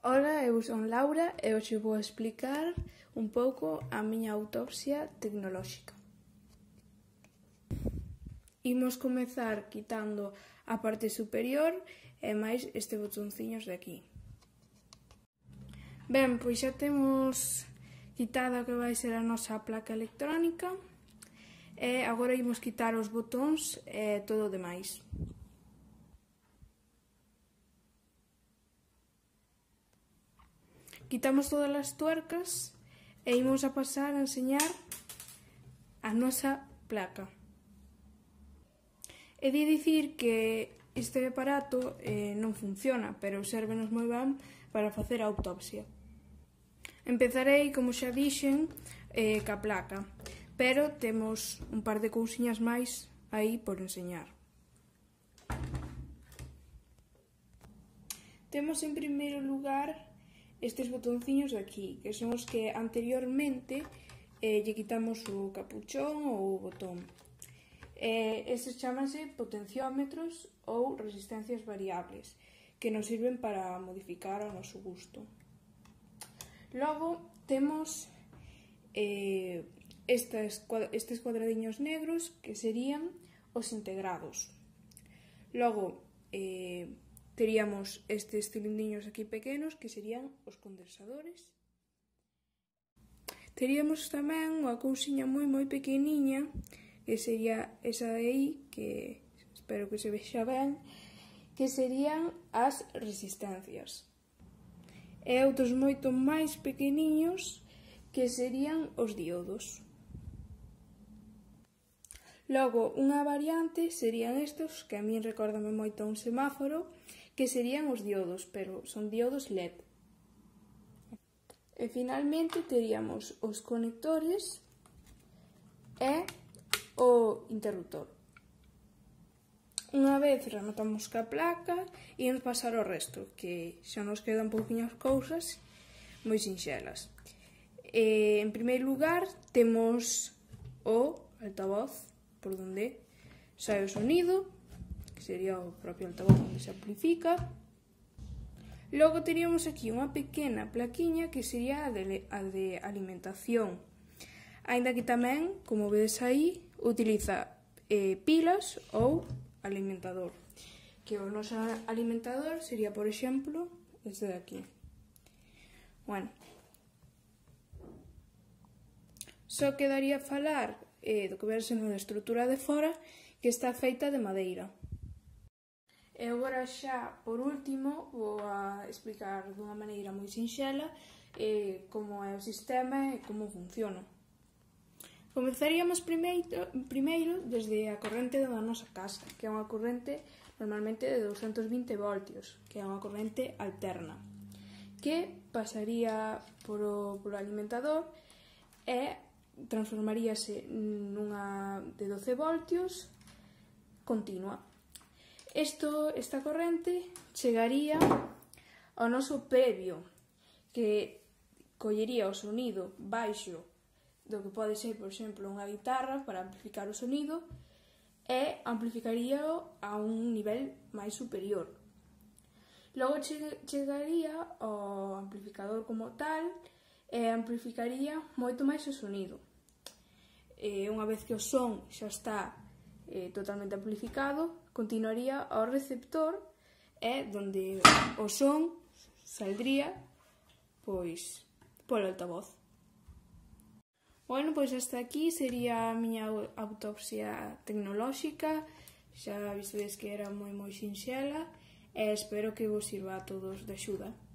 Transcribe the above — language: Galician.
Ola, eu son Laura e hoxe vou explicar un pouco a miña autopsia tecnolóxica. Imos comezar quitando a parte superior e máis este botonciños de aquí. Ben, pois xa temos quitada o que vai ser a nosa placa electrónica e agora imos quitar os botóns e todo o demais. Quitamos todas as tuercas e imos a pasar a enseñar a nosa placa. He de dicir que este aparato non funciona, pero sérvenos moi ben para facer a autopsia. Empezarei, como xa dixen, ca placa, pero temos un par de cousiñas máis aí por enseñar. Temos en primeiro lugar estes botonciños de aquí, que son os que anteriormente lle quitamos o capuchón ou o botón. Estes chamanse potenciómetros ou resistencias variables, que nos sirven para modificar o noso gusto. Logo temos estes cuadradiños negros, que serían os integrados. Logo teríamos estes cilindiños aquí pequenos, que serían os condensadores. Teríamos tamén unha cousiña moi pequeniña, que sería esa de aí, que espero que se vexa ben, que serían as resistencias. E outros moito máis pequeniños, que serían os diodos. Logo, unha variante serían estes, que a min recórdame moito a un semáforo, que serían os diodos, pero son diodos LED. E finalmente teríamos os conectores e o interruptor. Unha vez rematamos ca placa, íamos pasar ao resto, que xa nos quedan pouquiñas cousas moi sinxelas. En primeiro lugar, temos o altavoz, por onde sai o sonido, que sería o propio altavoz onde se amplifica. Logo teríamos aquí unha pequena plaquiña que sería a de alimentación, aínda que tamén, como vedes aí, utiliza pilas ou alimentador, que o noso alimentador sería, por exemplo, este de aquí. Bueno, só quedaría falar do que vai sendo a estrutura de fora, que está feita de madeira. E agora xa, por último, vou a explicar dunha maneira moi sinxela como é o sistema e como funciona. Comenzaríamos primeiro desde a corrente da nosa casa, que é unha corrente normalmente de 220 voltios, que é unha corrente alterna, que pasaría polo alimentador e transformaríase nunha de 12 voltios continua. Esta corrente chegaría ao noso previo, que collería o sonido baixo do que pode ser, por exemplo, unha guitarra para amplificar o sonido e amplificaríao a un nivel máis superior. Logo chegaría ao amplificador como tal e amplificaría moito máis o sonido. Unha vez que o son xa está totalmente amplificado, continuaría ao receptor e donde o son saldría pois polo altavoz. Bueno, pois hasta aquí sería a miña autopsia tecnolóxica. Xa vistedes que era moi sinxela e espero que vos sirva a todos de axuda.